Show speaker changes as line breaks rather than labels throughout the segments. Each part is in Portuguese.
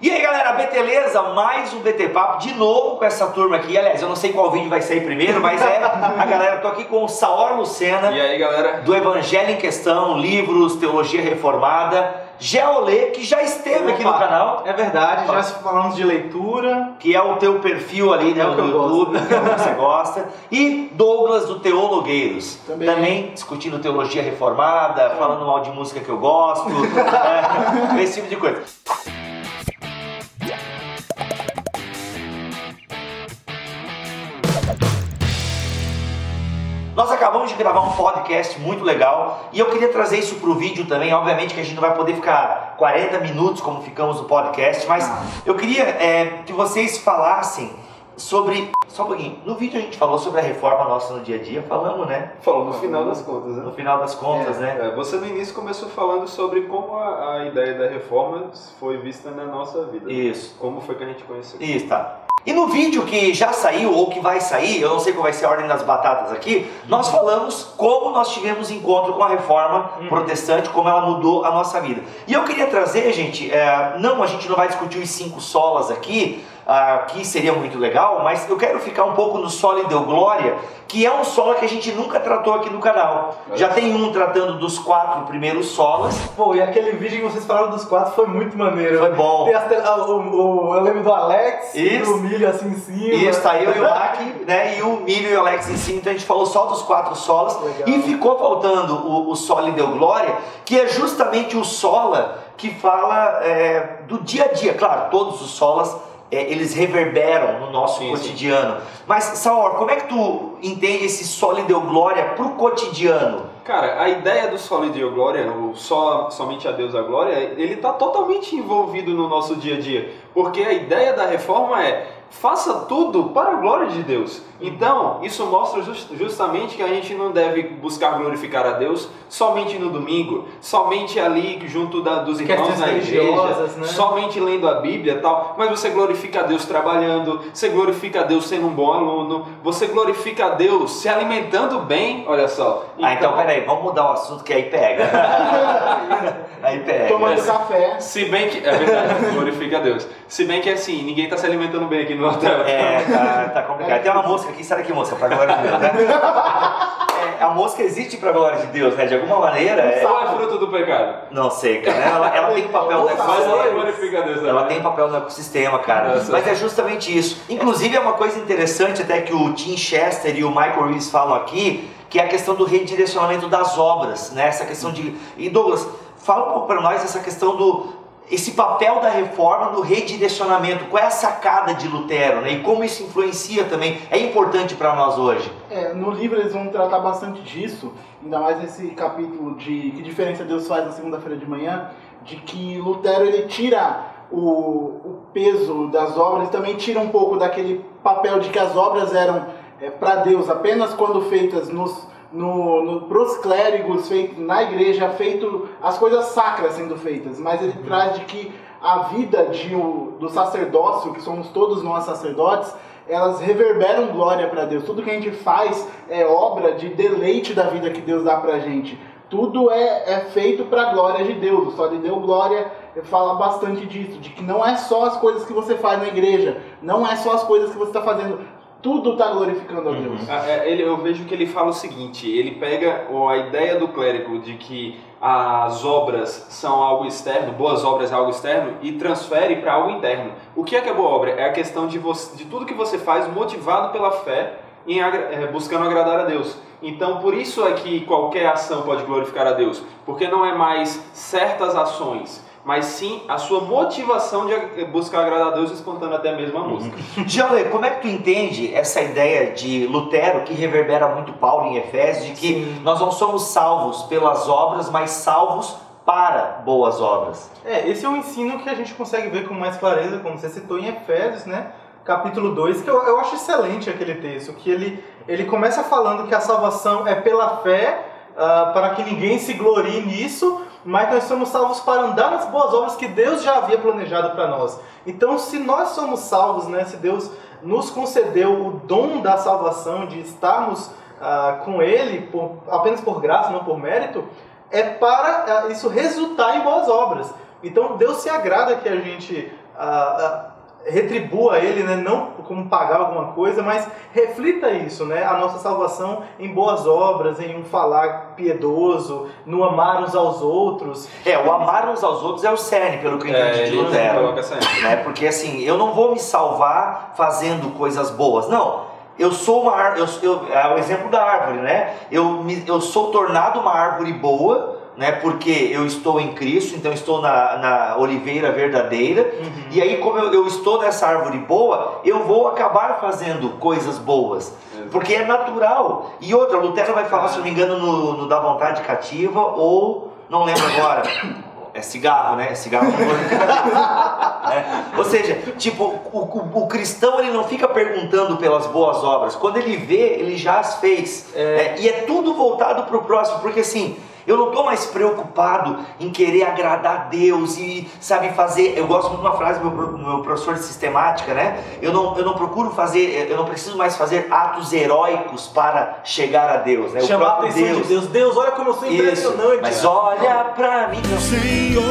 E aí galera, beleza? Mais um BT Papo, de novo com essa turma aqui. Aliás, eu não sei qual vídeo vai sair primeiro, mas a galera, tô aqui com o Saor Lucena.
E aí galera?
Do Evangelho em Questão, livros, Teologia Reformada. Geolê, que já esteve aqui no canal.
É verdade, já falamos de leitura.
Que é o teu perfil ali, né, no YouTube, que é o que você gosta. E Douglas do Teologueiros. Também discutindo teologia reformada, falando mal de música que eu gosto, esse tipo de coisa. Nós acabamos de gravar um podcast muito legal e eu queria trazer isso para o vídeo também. Obviamente que a gente não vai poder ficar 40 minutos como ficamos no podcast, mas eu queria que vocês falassem sobre... Só um pouquinho. No vídeo a gente falou sobre a reforma nossa no dia a dia, falamos, né?
Falou no final das contas, né?
No final das contas, né?
Você no início começou falando sobre como a ideia da reforma foi vista na nossa vida.
Isso.
Como foi que a gente conheceu.
Isso, tá. E no vídeo que já saiu ou que vai sair, eu não sei qual vai ser a ordem das batatas aqui, nós falamos como nós tivemos encontro com a reforma protestante, como ela mudou a nossa vida. E eu queria trazer, gente, a gente não vai discutir os 5 solas aqui, que seria muito legal, mas eu quero ficar um pouco no Sola e Deu Glória, que é um sola que a gente nunca tratou aqui no canal. Já tem um tratando dos 4 primeiros solas.
Pô, e aquele vídeo que vocês falaram dos 4 foi muito maneiro.
Foi bom.
Tem eu lembro do Alex, e do Milho assim em cima.
Isso, tá eu e o Mac, né? E o Milho e o Alex em cima, então a gente falou só dos 4 solas. Legal. E ficou faltando o Sola e Deu Glória, que é justamente o sola que fala do dia a dia. Claro, todos os solas eles reverberam no nosso cotidiano. Mas, Saor, como é que tu entende esse Sola e Deu Glória pro cotidiano?
Cara, a ideia do Sola e Deu Glória, ou somente a Deus a Glória, ele está totalmente envolvido no nosso dia a dia. Porque a ideia da reforma é: faça tudo para a glória de Deus. Então, isso mostra justamente que a gente não deve buscar glorificar a Deus somente no domingo, somente ali junto dos irmãos na igreja, né? Somente lendo a Bíblia e tal, mas você glorifica a Deus trabalhando, você glorifica a Deus sendo um bom aluno, você glorifica a Deus se alimentando bem, olha só.
Então peraí, vamos mudar o assunto que aí pega. Aí pega.
Tomando café.
Se bem que, é verdade, glorifica a Deus. Se bem que assim, ninguém está se alimentando bem aqui no hotel.
Tá complicado. Tem uma mosca aqui, sai daqui, mosca, pra glória de Deus, né? A mosca existe pra glória de Deus, né? De alguma maneira.
Qual é fruto do pecado?
Não sei, cara. Ela tem papel no ecossistema.
Mas glorifica a Deus também.
Ela tem papel no ecossistema, cara. Mas é justamente isso. Inclusive é uma coisa interessante até que o Tim Chester e o Michael Reeves falam aqui, que é a questão do redirecionamento das obras, né? Essa questão de... E Douglas, fala um pouco para nós essa questão esse papel da reforma no redirecionamento, qual é a sacada de Lutero, né? E como isso influencia também, é importante para nós hoje.
No livro eles vão tratar bastante disso, ainda mais nesse capítulo de que diferença Deus faz na segunda-feira de manhã, de que Lutero ele tira o peso das obras e também tira um pouco daquele papel de que as obras eram para Deus apenas quando feitas pros clérigos, feito na igreja, feito as coisas sacras sendo feitas, mas ele traz de que a vida do sacerdócio, que somos todos nós sacerdotes, elas reverberam glória para Deus. Tudo que a gente faz é obra de deleite da vida que Deus dá pra gente. Tudo é feito para a glória de Deus. O Só lhe deu glória fala bastante disso, de que não é só as coisas que você faz na igreja, não é só as coisas que você está fazendo. Tudo está glorificando a Deus.
Eu vejo que ele fala o seguinte: ele pega a ideia do clérigo de que as obras são algo externo, boas obras é algo externo, e transfere para algo interno. O que é boa obra? É a questão de tudo que você faz motivado pela fé, buscando agradar a Deus. Então, por isso é que qualquer ação pode glorificar a Deus, porque não é mais certas ações, mas sim a sua motivação de buscar agradar a Deus, espantando até mesmo a música.
Geolê, como é que tu entende essa ideia de Lutero, que reverbera muito Paulo em Efésios, de que nós não somos salvos pelas obras, mas salvos para boas obras?
Esse é um ensino que a gente consegue ver com mais clareza, como você citou em Efésios, né? Capítulo 2, que eu acho excelente aquele texto, que ele começa falando que a salvação é pela fé, para que ninguém se glorie nisso, mas nós somos salvos para andar nas boas obras que Deus já havia planejado para nós. Então, se nós somos salvos, né, se Deus nos concedeu o dom da salvação, de estarmos com Ele, apenas por graça, não por mérito, é para isso resultar em boas obras. Então Deus se agrada que a gente retribua ele, né? Não como pagar alguma coisa, mas reflita isso, né? A nossa salvação em boas obras, em um falar piedoso, no amar uns aos outros.
O amar uns aos outros é o cerne, pelo que eu entendi de Lutero, né? Porque assim, eu não vou me salvar fazendo coisas boas, não. Eu sou uma árvore, é o exemplo da árvore, né? Eu sou tornado uma árvore boa, né? Porque eu estou em Cristo, então eu estou na oliveira verdadeira. E aí, como eu estou nessa árvore boa, eu vou acabar fazendo coisas boas, porque é natural. E outra, Lutero vai falar, se não me engano, no Da Vontade Cativa, ou não lembro agora. É cigarro, né? Cigarro Ou seja, tipo, o cristão, ele não fica perguntando pelas boas obras. Quando ele vê, ele já as fez. E é tudo voltado para o próximo, porque assim, eu não estou mais preocupado em querer agradar a Deus e, sabe, fazer... Eu gosto muito de uma frase do meu professor de sistemática, né? Eu não procuro fazer... Eu não preciso mais fazer atos heróicos para chegar a Deus, né?
Chamar a atenção de Deus. Deus, olha como eu sou impressionante.
Mas olha pra mim, Senhor.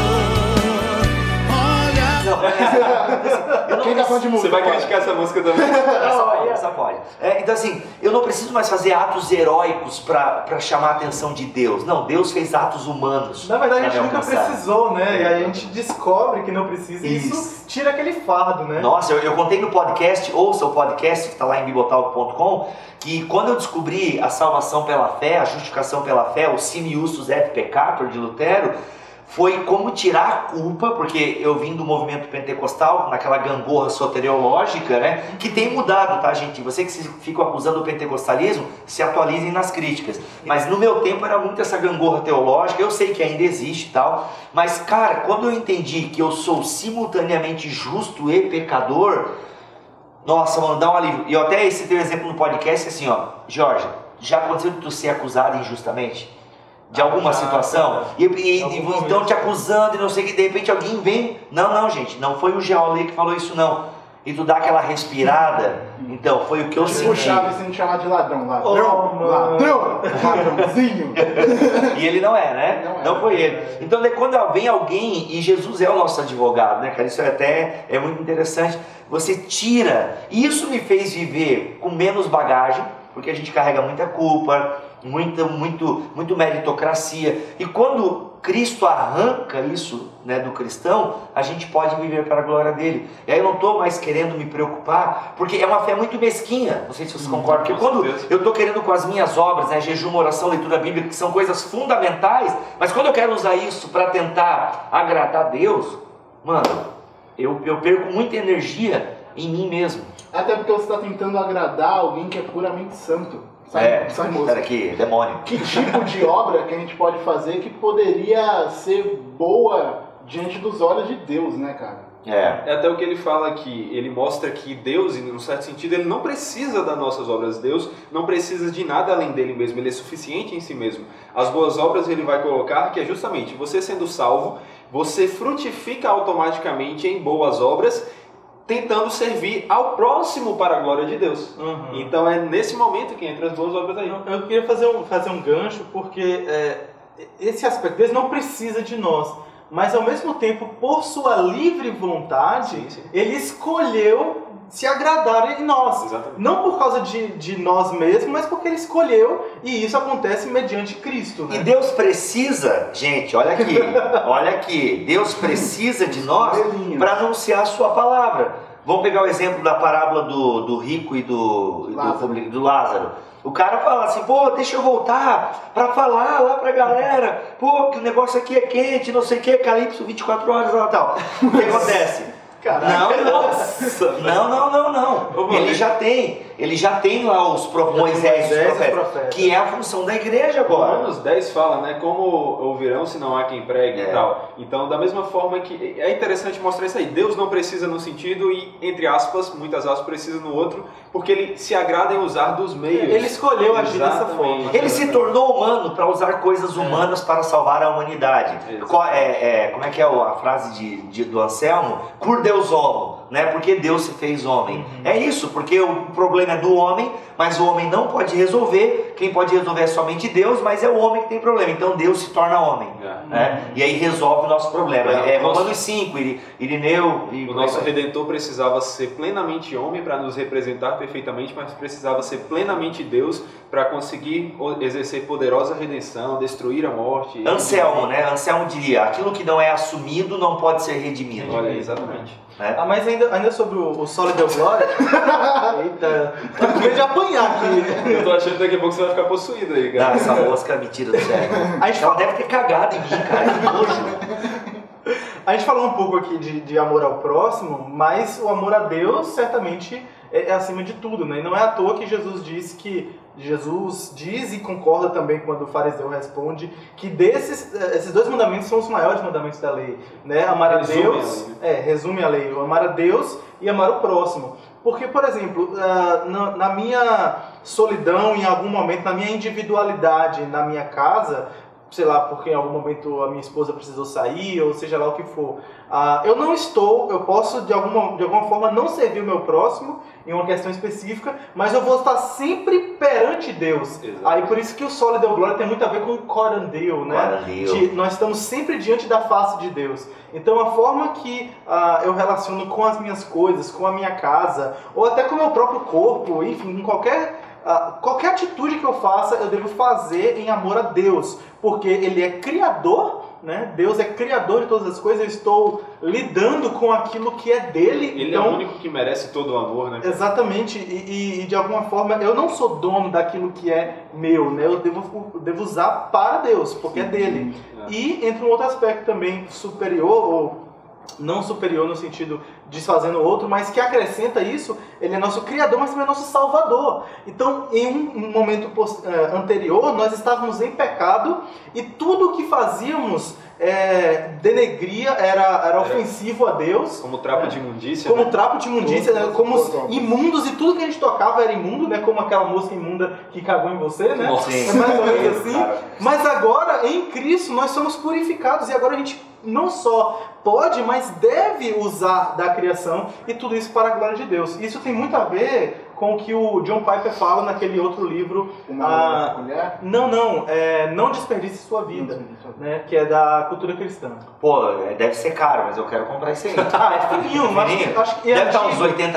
Quem tá falando de música?
Você vai criticar essa música também?
Essa pode. Então assim, eu não preciso mais fazer atos heróicos para chamar a atenção de Deus. Não, Deus fez atos humanos.
Na verdade, a gente nunca precisou, né? E aí a gente descobre que não precisa e isso tira aquele fardo, né?
Nossa, eu contei no podcast, ouça o podcast que está lá em bibotalk.com, que quando eu descobri a salvação pela fé, a justificação pela fé, o sine justus et peccator de Lutero, foi como tirar a culpa, porque eu vim do movimento pentecostal, naquela gangorra soteriológica, né, que tem mudado, tá, gente? Você que fica acusando o pentecostalismo, se atualizem nas críticas. Mas no meu tempo era muito essa gangorra teológica, eu sei que ainda existe e tal, mas, cara, quando eu entendi que eu sou simultaneamente justo e pecador, nossa, mano, dá um alívio. E eu até citei um exemplo no podcast, assim, ó, Jorge, já aconteceu de tu ser acusado injustamente? De alguma situação, então te acusando e não sei o que, de repente alguém vem, não gente, não foi o Geolê que falou isso não, e tu dá aquela respirada, então foi o que eu senti.
Puxava e sendo chamado de ladrão, ladrãozinho.
E ele não é, né? Não foi ele. Então quando vem alguém, e Jesus é o nosso advogado, né, cara, isso é muito interessante, você tira, e isso me fez viver com menos bagagem, porque a gente carrega muita culpa, muito meritocracia, e quando Cristo arranca isso, né, do cristão, a gente pode viver para a glória dele. E aí eu não estou mais querendo me preocupar, porque é uma fé muito mesquinha, não sei se vocês concordam, porque quando eu estou querendo com as minhas obras, né, jejum, oração, leitura bíblica, que são coisas fundamentais, mas quando eu quero usar isso para tentar agradar a Deus, mano, eu perco muita energia em mim mesmo.
Até porque você está tentando agradar alguém que é puramente santo.
Espera aqui, demônio.
Que tipo de obra que a gente pode fazer que poderia ser boa diante dos olhos de Deus, né, cara?
É até o que ele fala aqui, ele mostra que Deus, em um certo sentido, ele não precisa das nossas obras. Deus não precisa de nada além dele mesmo, ele é suficiente em si mesmo. As boas obras ele vai colocar que é justamente você sendo salvo, você frutifica automaticamente em boas obras, tentando servir ao próximo para a glória de Deus. Então é nesse momento que entra as boas obras aí.
Eu queria fazer um gancho, porque esse aspecto, Deus não precisa de nós, mas ao mesmo tempo, por sua livre vontade, Ele escolheu se agradar em nós.
Exatamente.
Não por causa de nós mesmos, mas porque Ele escolheu, e isso acontece mediante Cristo, né?
E Deus precisa, gente, olha aqui, Deus precisa de nós para anunciar a sua palavra. Vamos pegar o exemplo da parábola do rico e do Lázaro. O cara fala assim, pô, deixa eu voltar para falar lá pra galera, pô, que o negócio aqui é quente, não sei o que, Calypso 24 horas lá tal. O que acontece? Não. Ele já tem lá os Moisés e os profetas, que é a função da igreja agora.
Romanos 10 fala, né, como ouvirão se não há quem pregue e tal. Então, da mesma forma que é interessante mostrar isso aí, Deus não precisa num sentido e, entre aspas, muitas aspas, precisa no outro, porque Ele se agrada em usar dos meios.
Ele escolheu agir dessa forma.
Ele se tornou humano para usar coisas humanas para salvar a humanidade. Como é que é a frase do Anselmo? Cur de Deus homo, né? Porque Deus se fez homem. É isso, porque o problema é do homem, mas o homem não pode resolver. Quem pode resolver é somente Deus, mas é o homem que tem problema. Então Deus se torna homem, né? E aí resolve o nosso problema. Romanos 5, Irineu...
O nosso Redentor precisava ser plenamente homem para nos representar perfeitamente, mas precisava ser plenamente Deus para conseguir exercer poderosa redenção, destruir a morte.
Anselmo, né? Anselmo diria, aquilo que não é assumido não pode ser redimido.
Olha, exatamente.
Mas ainda sobre o Solo deu glória. Eita, tô com medo de apanhar aqui.
Eu tô achando que daqui a pouco você vai ficar possuído aí, cara.
Não, essa mosca me tira do sério. Ela deve ter cagado em mim, cara. Que nojo.
A gente falou um pouco aqui de amor ao próximo, mas o amor a Deus certamente é acima de tudo, né? E não é à toa que Jesus diz e concorda também quando o fariseu responde que esses dois mandamentos são os maiores mandamentos da lei, né? Amar a Deus, resume a lei, amar a Deus e amar o próximo. Porque, por exemplo, na minha solidão, em algum momento, na minha individualidade, na minha casa, sei lá, porque em algum momento a minha esposa precisou sair, ou seja lá o que for, eu posso de alguma forma não servir o meu próximo em uma questão específica, mas eu vou estar sempre perante Deus.
Exato.
Aí por isso que o Solo deu glória tem muito a ver com o corandeu, né? Nós estamos sempre diante da face de Deus. Então a forma que eu relaciono com as minhas coisas, com a minha casa, ou até com o meu próprio corpo, enfim, em qualquer atitude que eu faça, eu devo fazer em amor a Deus, porque Ele é Criador, né? Deus é Criador de todas as coisas, eu estou lidando com aquilo que é dele.
Ele então, é o único que merece todo o amor, né?
Exatamente, e de alguma forma eu não sou dono daquilo que é meu, né? Eu devo usar para Deus, porque é dele. E entra um outro aspecto também superior, ou não superior no sentido desfazendo o outro, mas que acrescenta isso, ele é nosso Criador, mas também é nosso Salvador. Então, em um momento anterior, nós estávamos em pecado e tudo o que fazíamos denegria, era ofensivo a Deus.
Como trapo de imundícia.
Como trapo de imundícia, né? Como imundos, e tudo que a gente tocava era imundo, né? Como aquela mosca imunda que cagou em você, né?
Nossa.
É mais ou menos assim. Mas agora, em Cristo, nós somos purificados e agora a gente não só pode, mas deve usar da criação, e tudo isso para a glória de Deus. Isso tem muito a ver com o que o John Piper fala naquele outro livro. Não desperdice sua vida, né? Que é da cultura cristã.
Pô, deve ser caro, mas eu quero comprar isso aí.
É fininho, mas acho que
deve estar uns R$80.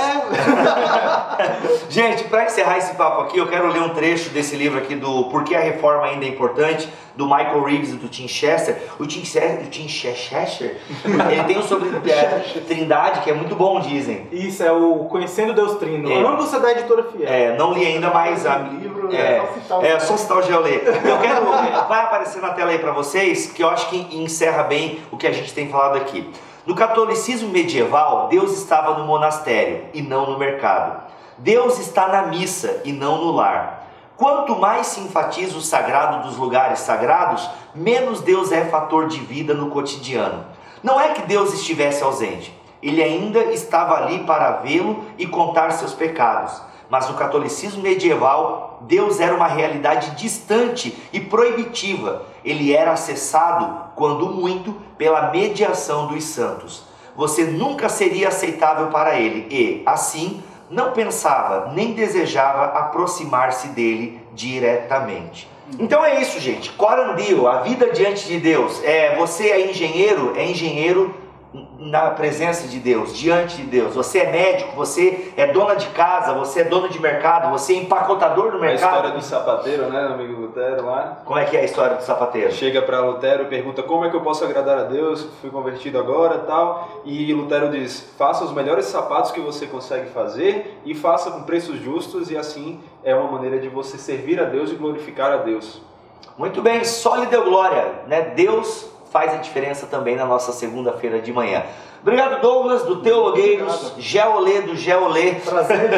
Gente, para encerrar esse papo aqui, eu quero ler um trecho desse livro aqui do Por que a Reforma Ainda é Importante, do Michael Reeves e do Tim Chester. O Tim Chester, ele tem um sobre Trindade, que é muito bom, dizem.
Isso, é o Conhecendo Deus Trino. Ambos é da editora Fiel.
Não li ainda, mas
livro,
só citar o Geolê. Eu quero, vai aparecer na tela aí para vocês, que eu acho que encerra bem o que a gente tem falado aqui. No catolicismo medieval, Deus estava no monastério e não no mercado. Deus está na missa e não no lar. Quanto mais se enfatiza o sagrado dos lugares sagrados, menos Deus é fator de vida no cotidiano. Não é que Deus estivesse ausente, Ele ainda estava ali para vê-lo e contar seus pecados. Mas no catolicismo medieval, Deus era uma realidade distante e proibitiva. Ele era acessado, quando muito, pela mediação dos santos. Você nunca seria aceitável para Ele e, assim, não pensava nem desejava aproximar-se dele diretamente. Então é isso, gente. Corandil, a vida diante de Deus. Você é engenheiro na presença de Deus, diante de Deus. Você é médico, você é dona de casa, você é dono de mercado, você é empacotador do mercado.
A história do sapateiro, né, amigo Lutero lá.
Como é que é a história do sapateiro?
Chega para Lutero e pergunta como é que eu posso agradar a Deus, fui convertido agora e tal. E Lutero diz, faça os melhores sapatos que você consegue fazer e faça com preços justos, e assim é uma maneira de você servir a Deus e glorificar a Deus.
Muito bem, só lhe deu glória, né? Deus faz a diferença também na nossa segunda-feira de manhã. Obrigado, Douglas, do Teologueiros, Geolê do Geolê. Prazer.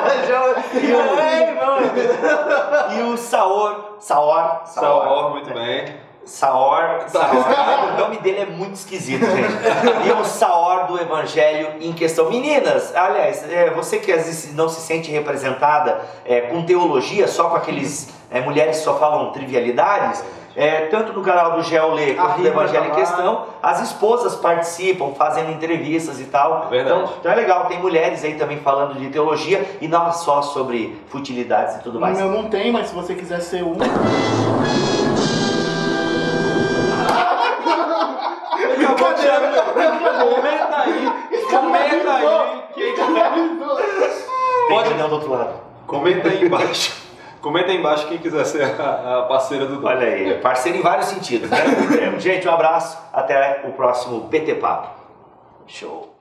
E o Saor,
muito bem.
Saor, o nome dele é muito esquisito, gente. E o Saor do Evangelho em questão. Meninas, aliás, você que às vezes não se sente representada com teologia, só com aqueles mulheres que só falam trivialidades, tanto no canal do Geolê quanto do Evangelho em
tá lá.
Questão, as esposas participam, fazendo entrevistas e tal.
Verdade.
Então é legal, tem mulheres aí também falando de teologia e não só sobre futilidades e tudo
No
mais.
meu não tem, mas se você quiser ser um...
Comenta aí. Quem
Tem reunião do outro lado.
Comenta aí embaixo. Comenta aí embaixo quem quiser ser a parceira do Dom.
Olha aí, parceiro em vários sentidos, né? Gente, um abraço, até o próximo PT Papo. Show!